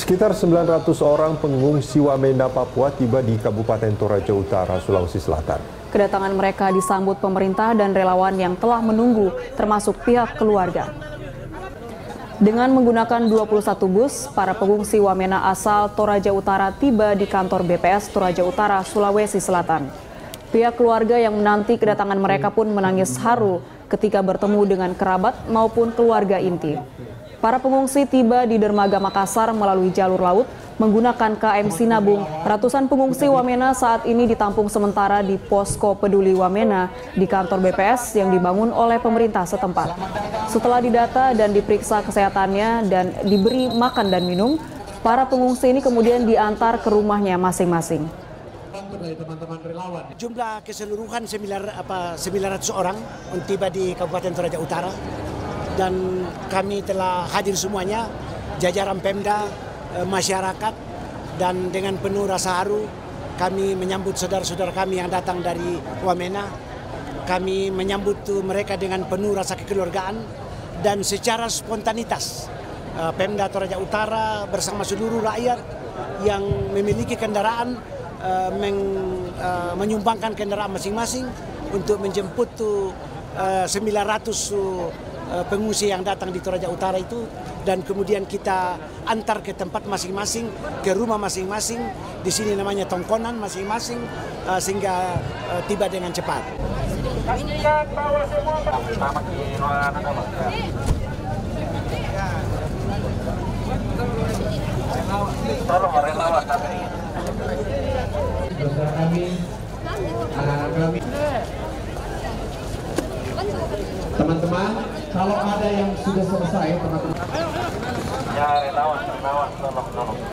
Sekitar 900 orang pengungsi Wamena, Papua tiba di Kabupaten Toraja Utara, Sulawesi Selatan. Kedatangan mereka disambut pemerintah dan relawan yang telah menunggu, termasuk pihak keluarga. Dengan menggunakan 21 bus, para pengungsi Wamena asal Toraja Utara tiba di kantor BPS Toraja Utara, Sulawesi Selatan. Pihak keluarga yang menanti kedatangan mereka pun menangis haru ketika bertemu dengan kerabat maupun keluarga inti. Para pengungsi tiba di dermaga Makassar melalui jalur laut menggunakan KM Sinabung. Ratusan pengungsi Wamena saat ini ditampung sementara di Posko Peduli Wamena di kantor BPS yang dibangun oleh pemerintah setempat. Setelah didata dan diperiksa kesehatannya dan diberi makan dan minum, para pengungsi ini kemudian diantar ke rumahnya masing-masing. Jumlah keseluruhan 900 orang tiba di Kabupaten Toraja Utara. Dan kami telah hadir semuanya, jajaran Pemda, masyarakat, dan dengan penuh rasa haru kami menyambut saudara-saudara kami yang datang dari Wamena. Kami menyambut mereka dengan penuh rasa kekeluargaan dan secara spontanitas. Pemda Toraja Utara bersama seluruh rakyat yang memiliki kendaraan menyumbangkan kendaraan masing-masing untuk menjemput 900 pengungsi yang datang di Toraja Utara itu, dan kemudian kita antar ke tempat masing-masing, ke rumah masing-masing. Di sini namanya tongkonan masing-masing, sehingga tiba dengan cepat. Teman-teman, kalau ada yang sudah selesai, teman-teman. Ya, relawan, tolong.